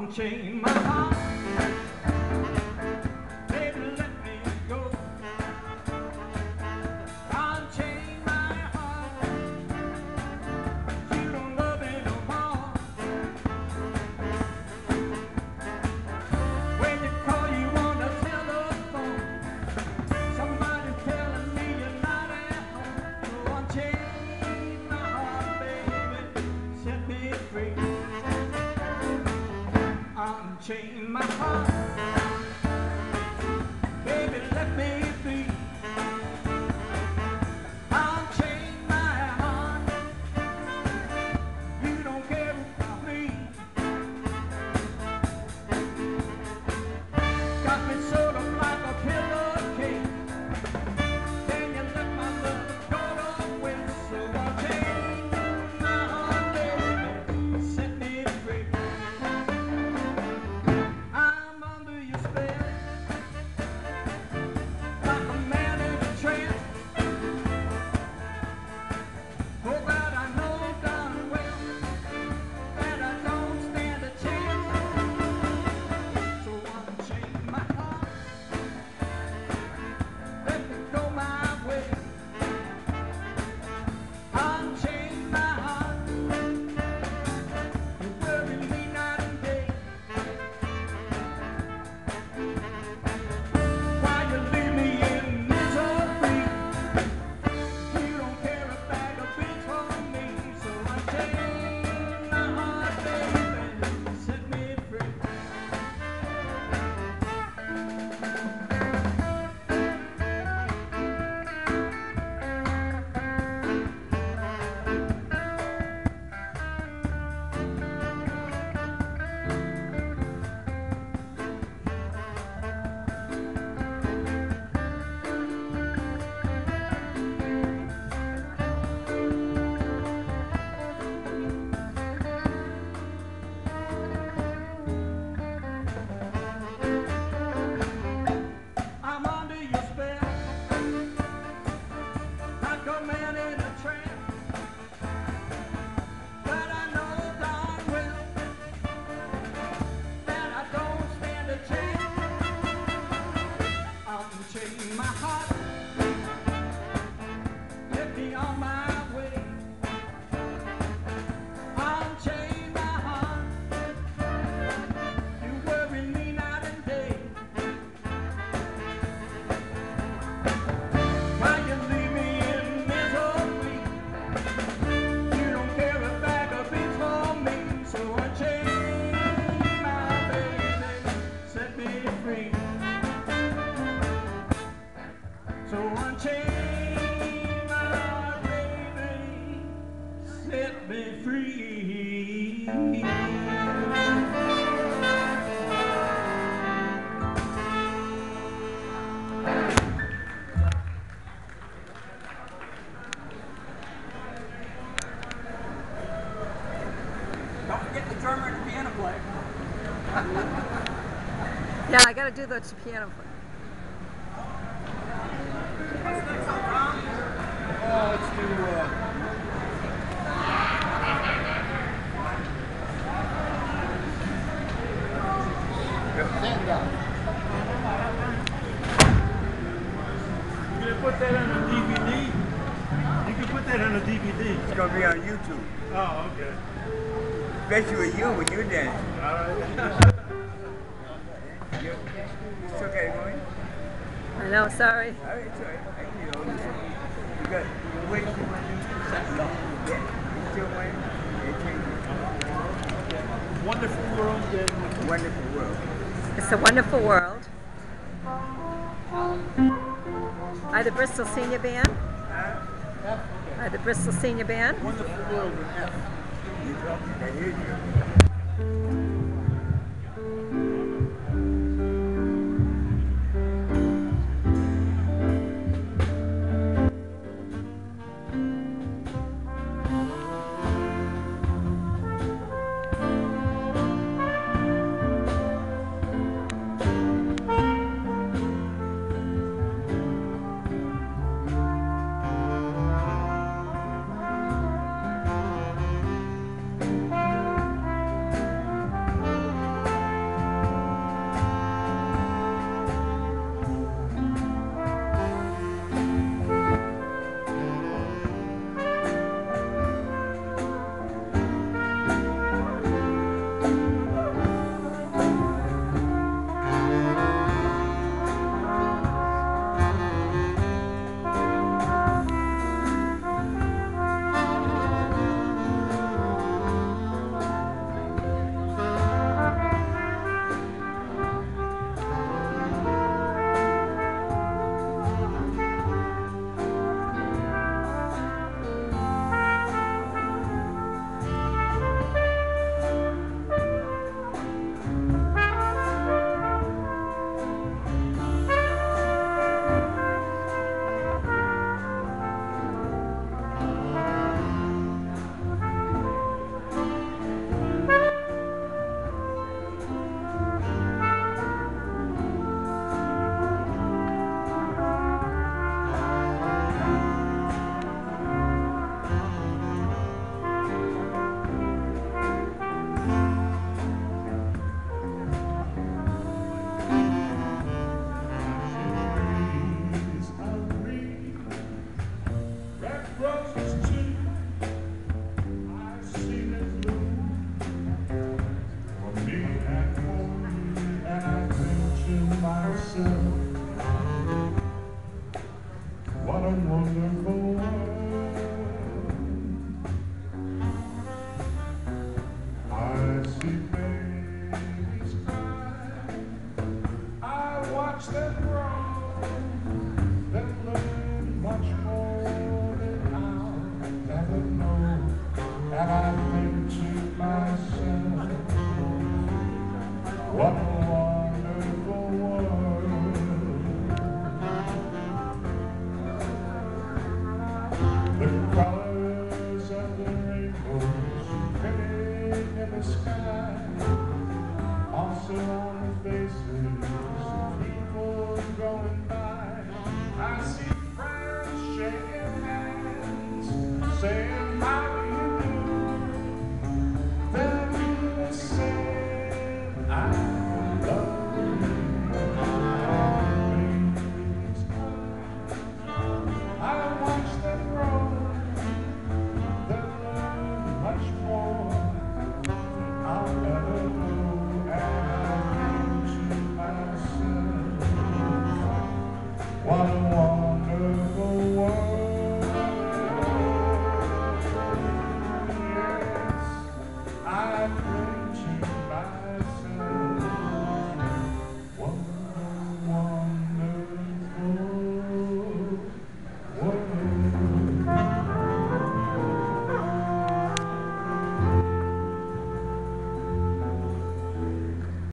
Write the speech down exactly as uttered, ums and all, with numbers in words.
Unchain my heart, baby, let me go. Unchain my heart, you don't love me no more. When you call, you on the telephone, somebody's telling me you're not at home. So unchain my heart, baby, set me free. Unchain my heart, baby, let me be. Unchain my heart, you don't care about me. Got me sort of like a pillowcase, then you let my love go to waste. So unchain my heart, baby, set me free. I'm under your spell, like a man in a trance. Oh, but I know darn well that I don't stand a chance. So unchain my heart, let me go my way. Unchain my heart, you worry me night and day. Why you leave me in misery? You don't care a bag of beans for me. So unchain my heart, baby, set me free. I'm under your spell, like a man in a trance. But I know darn well that I don't stand a chance. Unchain my heart, get me on my way. Unchain my heart, you worry me night and day. Why you leave me in misery? You don't care a bag of beans for me. So unchain my baby, set me free. So unchain my baby, set me free. Don't forget the drummer and the piano player. Yeah, I gotta do the piano. What's next on Tom? Oh, let's do, uh, stand up. You can put that on a D V D. You can put that on a D V D. It's gonna be on YouTube. Oh, okay. Especially with you when you're dancing. All right. You, you still got it going? I know, sorry. All right, it's all right. I can do it. You got, wait, you want to do something? Yeah, you still waiting? Wonderful world. And Wonderful world. It's a wonderful world. By the Bristol Senior Band. Huh? By the Bristol Senior Band. wonderful world with F. You talking, I hear you. the sky. Also on the faces of people going by. I see friends shaking hands, saying